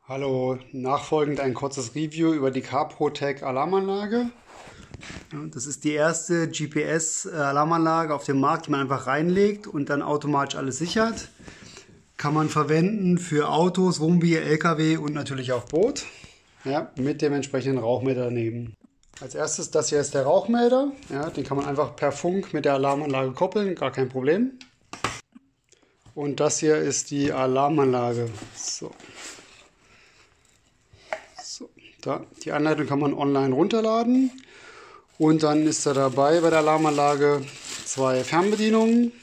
Hallo, nachfolgend ein kurzes Review über die CarProtec Alarmanlage. Ja, das ist die erste GPS-Alarmanlage auf dem Markt, die man einfach reinlegt und dann automatisch alles sichert. Kann man verwenden für Autos, Wohnmobil, LKW und natürlich auch Boot. Ja, mit dem entsprechenden Rauchmelder daneben. Als erstes, das hier ist der Rauchmelder. Ja, den kann man einfach per Funk mit der Alarmanlage koppeln, gar kein Problem. Und das hier ist die Alarmanlage. Die Anleitung kann man online runterladen. Und dann ist da dabei bei der Alarmanlage zwei Fernbedienungen,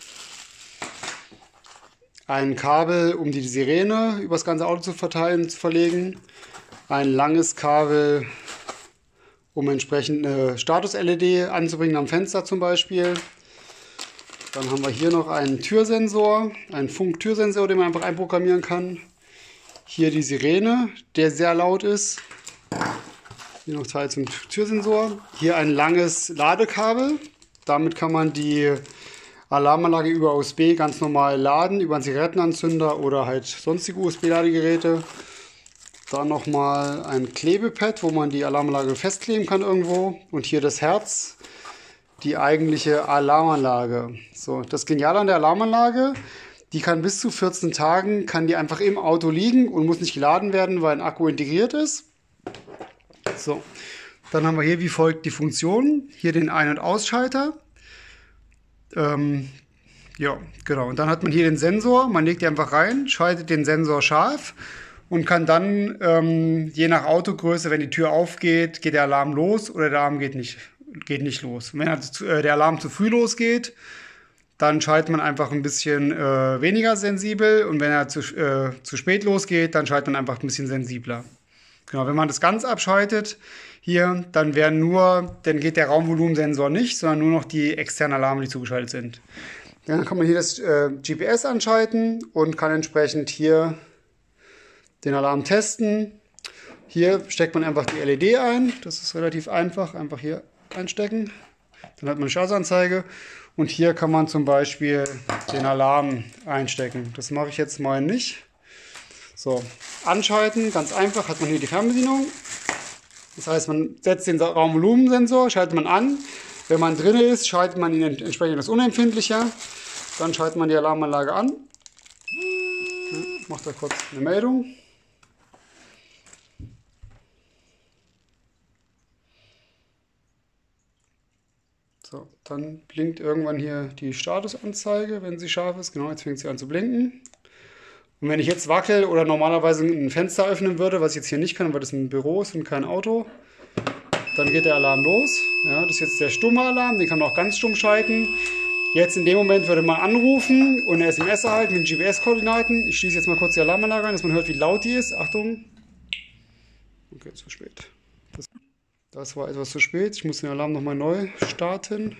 ein Kabel, um die Sirene über das ganze Auto zu verlegen, ein langes Kabel, um entsprechend eine Status-LED anzubringen am Fenster zum Beispiel. Dann haben wir hier noch einen Türsensor, einen Funktürsensor, den man einfach einprogrammieren kann. Hier die Sirene, der sehr laut ist. Hier noch Teil zum Türsensor. Hier ein langes Ladekabel. Damit kann man die Alarmanlage über USB ganz normal laden, über einen Zigarettenanzünder oder halt sonstige USB-Ladegeräte. Dann nochmal ein Klebepad, wo man die Alarmanlage festkleben kann irgendwo. Und hier das Herz, die eigentliche Alarmanlage. So, das Geniale an der Alarmanlage, die kann bis zu 14 Tagen, kann die einfach im Auto liegen und muss nicht geladen werden, weil ein Akku integriert ist. So, dann haben wir hier wie folgt die Funktionen. Hier den Ein- und Ausschalter. Ja, genau. Und dann hat man hier den Sensor. Man legt die einfach rein, schaltet den Sensor scharf und kann dann, je nach Autogröße, wenn die Tür aufgeht, geht der Alarm los oder der Alarm geht nicht los. Und wenn der Alarm zu früh losgeht, dann schaltet man einfach ein bisschen weniger sensibel. Und wenn er zu spät losgeht, dann schaltet man einfach ein bisschen sensibler. Genau, wenn man das ganz abschaltet hier, dann geht der Raumvolumensensor nicht, sondern nur noch die externen Alarme, die zugeschaltet sind. Dann kann man hier das GPS anschalten und kann entsprechend hier den Alarm testen. Hier steckt man einfach die LED ein. Das ist relativ einfach hier einstecken. Dann hat man eine Schadenzanzeige. Und hier kann man zum Beispiel den Alarm einstecken. Das mache ich jetzt mal nicht. So, anschalten, ganz einfach, hat man hier die Fernbedienung. Das heißt, man setzt den Raumvolumensensor, schaltet man an. Wenn man drin ist, schaltet man ihn entsprechend etwas unempfindlicher. Dann schaltet man die Alarmanlage an. Ja, macht da kurz eine Meldung. So, dann blinkt irgendwann hier die Statusanzeige, wenn sie scharf ist. Genau, jetzt fängt sie an zu blinken. Und wenn ich jetzt wackel oder normalerweise ein Fenster öffnen würde, was ich jetzt hier nicht kann, weil das ein Büro ist und kein Auto, dann geht der Alarm los. Ja, das ist jetzt der stumme Alarm, den kann man auch ganz stumm schalten. Jetzt in dem Moment würde man anrufen und eine SMS erhalten mit GPS-Koordinaten. Ich schließe jetzt mal kurz die Alarmanlage an, dass man hört, wie laut die ist. Achtung. Okay, zu spät. Das war etwas zu spät. Ich muss den Alarm nochmal neu starten.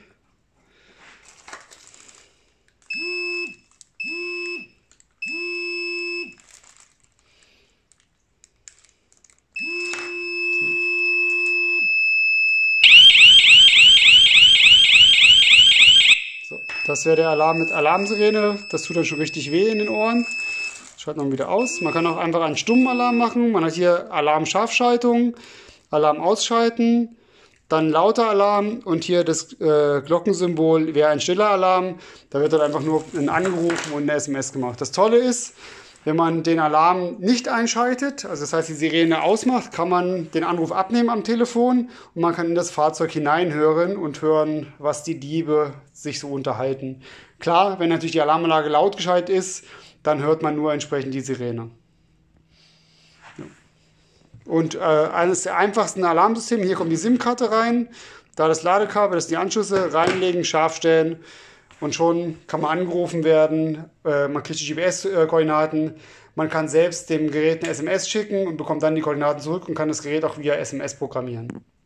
Das wäre der Alarm mit Alarmsirene. Das tut dann schon richtig weh in den Ohren. Schalten wir wieder aus. Man kann auch einfach einen stummen Alarm machen. Man hat hier Alarm-Scharfschaltung, Alarm ausschalten, dann lauter Alarm und hier das Glockensymbol wäre ein stiller Alarm. Da wird dann einfach nur angerufen und eine SMS gemacht. Das Tolle ist, wenn man den Alarm nicht einschaltet, also das heißt die Sirene ausmacht, kann man den Anruf abnehmen am Telefon und man kann in das Fahrzeug hineinhören und hören, was die Diebe sich so unterhalten. Klar, wenn natürlich die Alarmanlage laut geschaltet ist, dann hört man nur entsprechend die Sirene. Und eines der einfachsten Alarmsysteme, hier kommt die SIM-Karte rein, da das Ladekabel, das sind die Anschlüsse, reinlegen, scharf stellen. Und schon kann man angerufen werden, man kriegt die GPS-Koordinaten, man kann selbst dem Gerät eine SMS schicken und bekommt dann die Koordinaten zurück und kann das Gerät auch via SMS programmieren.